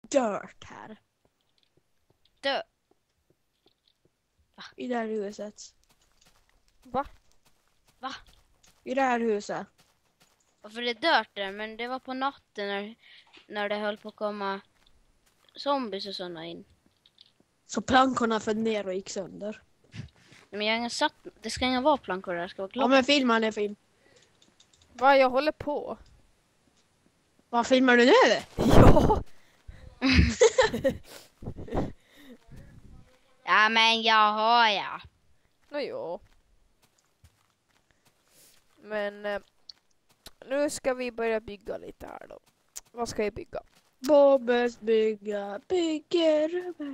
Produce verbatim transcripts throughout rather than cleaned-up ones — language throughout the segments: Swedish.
dirt här. Dö. I det här huset. Va? Va? I det här huset. Varför det är dört där? Men det var på natten när, när det höll på att komma zombies och såna in. Så plankorna föll ner och gick sönder. Men jag har ingen satt... Det ska inga vara plankor där. Det ska vara Ja klart. men filma det film. Va, jag håller på. Vad filmar du nu? Ja. Ja men jag har ja. Nå jo. Men eh, nu ska vi börja bygga lite här då. Vad ska jag bygga? Bobbes bygga, bygger.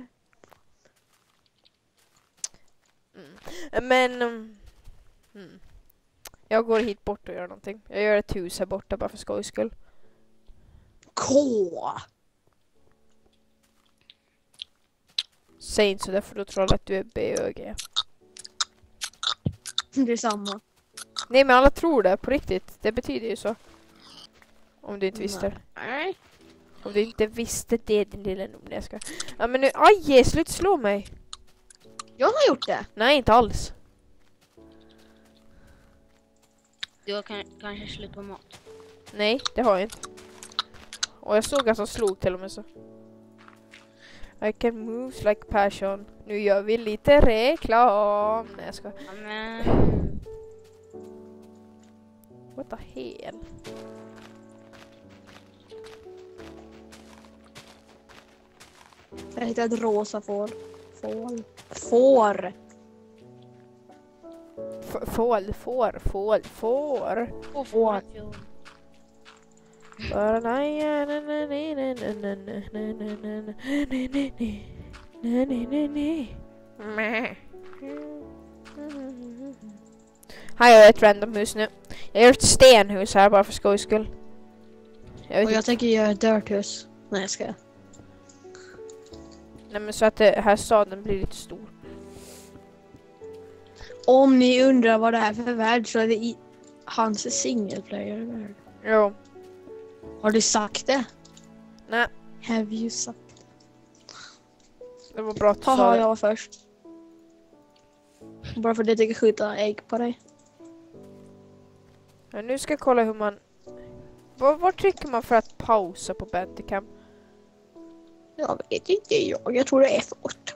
Mm. Men um, mm. jag går hit bort och gör någonting. Jag gör ett hus här borta bara för skojs skull. K. Säg inte så där för då tror jag att du är B och G. Det är samma. Nej men alla tror det på riktigt. Det betyder ju så. Om du inte visste det. Nej. Om du inte visste det din lilla nom. Jag ska. Ja men nu, aj, slut slå mig. Jag har gjort det. Nej inte alls. Du har kan, kanske slut på mat. Nej det har jag inte. Och jag såg att han slog till och med så. I can move like passion. Nu gör vi lite reklam. Nej jag ska. Ja, men... What the hell? Jag hittade ett rosa får. Får. Får. F- Fål, får, fål, får. Och Får. Bara nej, nej, nej, nej, nej, nej, nej, nej, nej, nej, nej, nej, nej, nej. Nej, nej, nej, nej. Mäh. Här gör jag ett random hus nu. Jag gör ett stenhus här bara för skojs skull. Jag vet Och inte. jag tänker göra ett dirthus. Nej jag ska. Nej men så att det här staden blir lite stor. Om ni undrar vad det är för värld så är det i hans single player värld. Jo. Har du sagt det? Nej, Have you sagt? det var bra att du sa Haha, det. jag var först. Bara för att jag tänker skjuta ägg på dig. Ja, nu ska jag kolla hur man... Var, var trycker man för att pausa på Bandicam? Jag vet inte jag. Jag tror det är F åtta.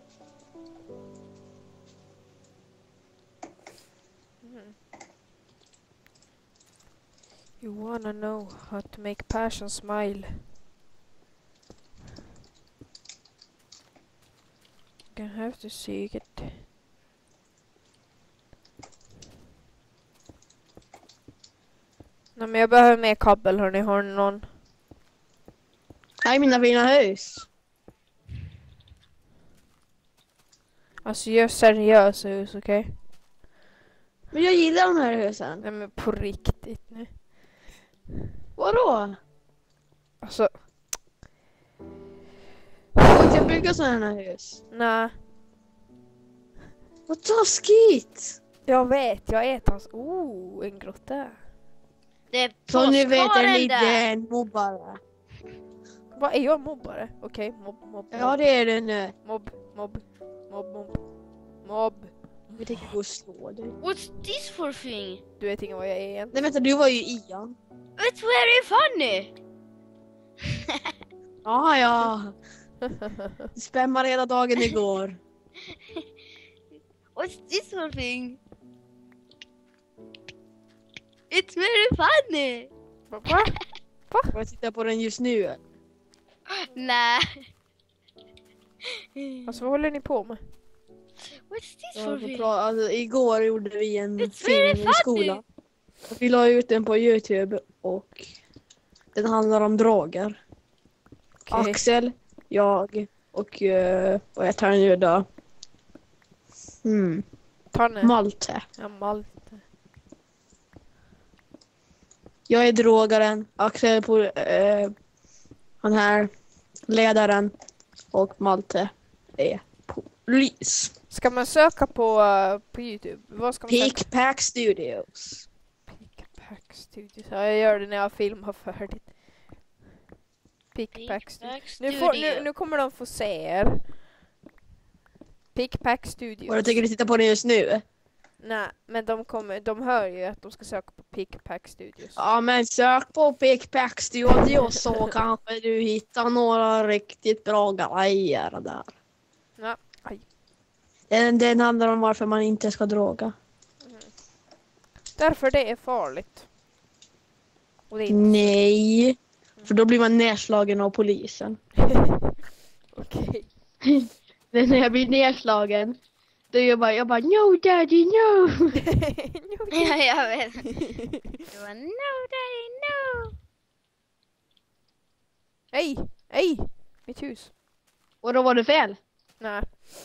Mm. You wanna know how to make passion smile. Gonna have to see it. Nej men jag behöver mer kabel hörni, har ni någon? Här är mina fina hus. Alltså gör seriösa hus, okej? Okay? Men jag gillar de här husen. Nej men på riktigt nu. Vadå? Alltså, Jag kan bygga sådana här hus. nej. Vad taskigt! Jag vet, jag är hans... Oh, en grotta. Det är Som ni vet är påskharen lite där. en mobbare. Vad är jag mobbare? Okej, okay, mobb, mobb, Ja det är det nu. mobb, mobb, mobb, mobb, mobb. Vi tänker gå och slå dig. What's this for thing? Du vet inte vad jag är igen. Nej vänta, du var ju Ian. It's very funny! Ja ja. Du spämmade hela dagen igår. What's this for thing? It's very funny! Va? Va? Jag tittar på den just nu. Nej. Alltså vad håller ni på med? What's this Jag for får thing? pra- alltså, igår gjorde vi en It's very film i funny. skolan. Och vi la ut den på YouTube och den handlar om droger. Okej. Axel, jag och uh, vad heter han nu då? Hmm. Tanne? Malte. Ja, Malte. Jag är drogaren. Axel på uh, han här ledaren och Malte är polis. Ska man söka på, uh, på YouTube? Vad ska man söka? Peakpack Studios. Peakpack Studios. Ja, jag gör det när jag filmar färdigt. Pickpack Studios. Pickpack Nu, får, nu, Studio. nu kommer de få se er. Pickpack Studios. Och jag tänker du titta på det just nu? Nej, men de, kommer, de hör ju att de ska söka på Pickpack Studios. Ja, men sök på Pickpack Studios så kanske du hittar några riktigt bra grejer där. Ja. Aj. Den, den handlar om varför man inte ska droga. Därför det är farligt. Och det är Nej, för då blir man nedslagen av polisen. okej. Det är när jag blir nedslagen. Då är jag bara, jag bara no daddy no. Ja, jag vet. Det var no daddy no. Hej, hej, mitt hus. Och då var det fel. Nej.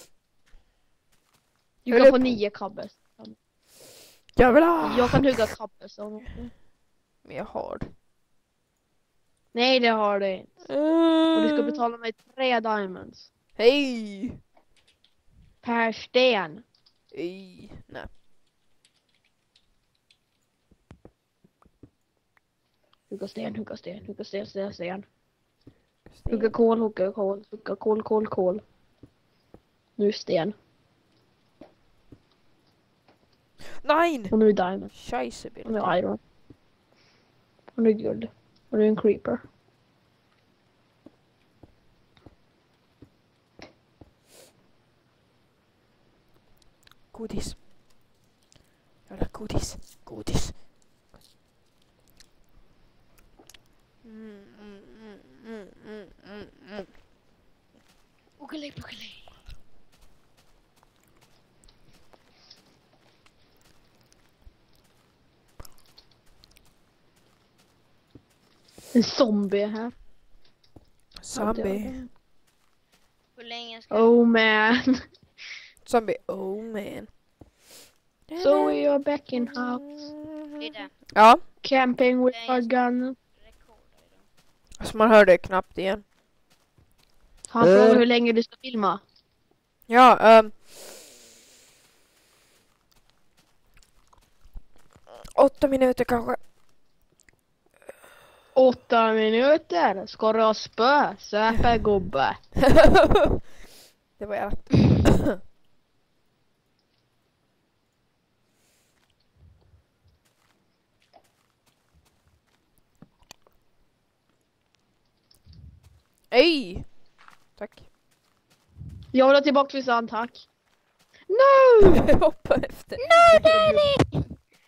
Du Höll kan få upp. nio kabbes. Jävlar. Jag kan hugga kabbes. Men jag har det. Nej, det har du inte. Och du ska betala mig tre diamonds. Hej. Per sten. Hej. Nej. Hugga sten, hugga sten, hugga sten, sten, sten. Hugga kol, hugga kol, hugga kol, kol, kol. Nu sten. Nej. Och nu diamond. Scheisse Och nu iron. Och nu guld. Och nu en creeper. Godis. Jävla godis. Godis. Mm, mm, mm, mm, mm, mm, mm. Bukali, bukali. En zombie här. Zombie. Hur länge ska Oh man. Zombie. Oh man. So we are back in house. bli det? Ja, Camping with our gun. Rekorda idag. alltså man hör det knappt igen. Han frågar hur länge du ska filma. Ja, ehm. Åtta minuter kanske. Åtta minuter. Ska du ha spö? Söpa gubbe. Det var jag. Ej! Tack. Jag vill ha tillbaka till sand, tack. No! Hoppa efter. No daddy!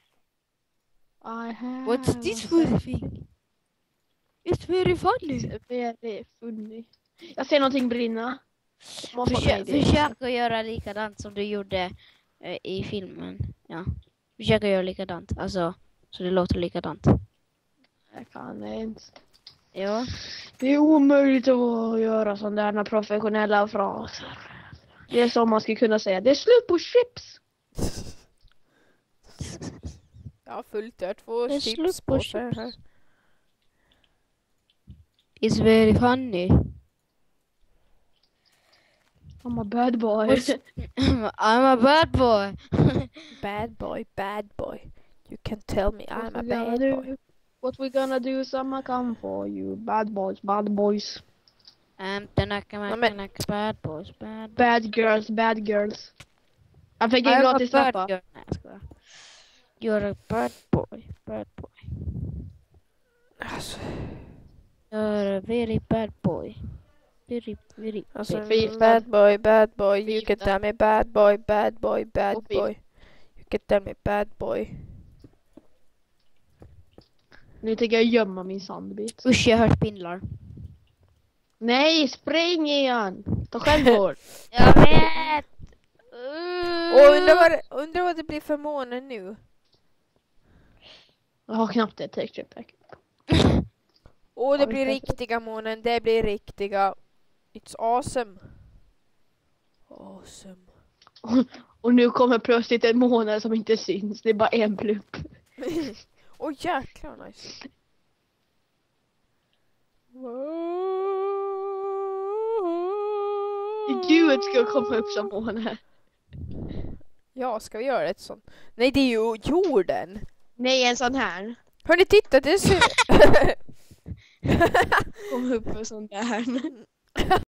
I have What's this for a thing? It's very funny. very funny. Jag ser någonting brinna. Måste ha Försök, mig det. försök att göra likadant som du gjorde eh, i filmen. Ja. Försök att göra likadant. Alltså, så det låter likadant. Jag kan inte. Ja. Det är omöjligt att göra sådana där professionella fraser. Det är som man skulle kunna säga. Det är slut på chips. Ja, fullt där. Två Det är chips slut på på sig chips. här. It's very funny. I'm a bad boy. What's- I'm a bad boy. Bad boy, bad boy. You can tell me I'm What a we gonna bad do? boy. What we gonna do? Some come for you. Bad boys, bad boys. I'm the nacka Ja, nacka men- nacka bad boys. Bad boys. Bad girls, bad girls. Jag fick en I'm a gratis bad lappa. girl. Nej, jag skojar. You're a bad boy. Bad boy. Alltså, You're a very bad boy. Very, very alltså bad. Förgiftad. bad boy, bad boy. You can Förgiftad. tell me bad boy, bad boy, bad Och fin. boy. You can tell me bad boy. Nu tänker jag gömma min sandbit. Usch, jag har hört spindlar. Nej, spring igen! Ta självmord. Jag vet! Och undrar vad, det, undrar vad det blir för måne nu. Jag har knappt ett texture pack. Och det Ja, blir vi får se. riktiga månen, det blir riktiga. It's awesome. Awesome. Och nu kommer plötsligt en månad som inte syns. Det är bara en plupp. Åh oh, jäklar nice. Gud ska komma upp som måne. Ja, ska vi göra ett sånt? Nej, det är ju jorden. Nej, en sån här. Hörni, titta, det ser... Kom upp med sån där.